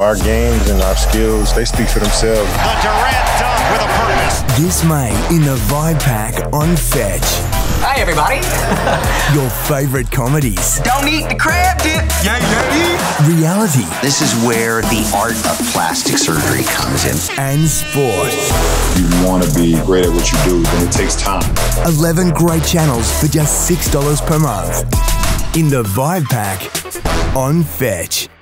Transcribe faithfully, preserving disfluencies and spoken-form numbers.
Our games and our skills, they speak for themselves. The Durant dunk with a purpose. This May in the Vibe Pack on Fetch. Hey, everybody. Your favourite comedies. Don't eat the crab dip. Yeah, yeah. Reality. This is where the art of plastic surgery comes in. And sport. You want to be great at what you do, then it takes time. eleven great channels for just six dollars per month. In the Vibe Pack on Fetch.